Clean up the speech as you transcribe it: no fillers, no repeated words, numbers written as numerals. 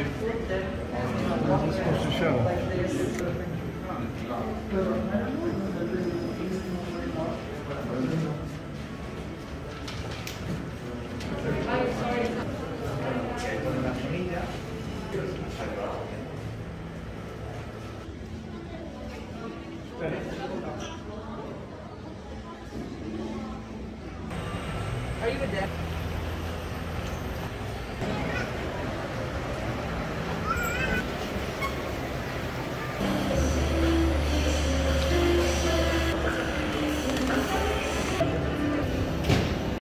How's this supposed to show? Are you a dad?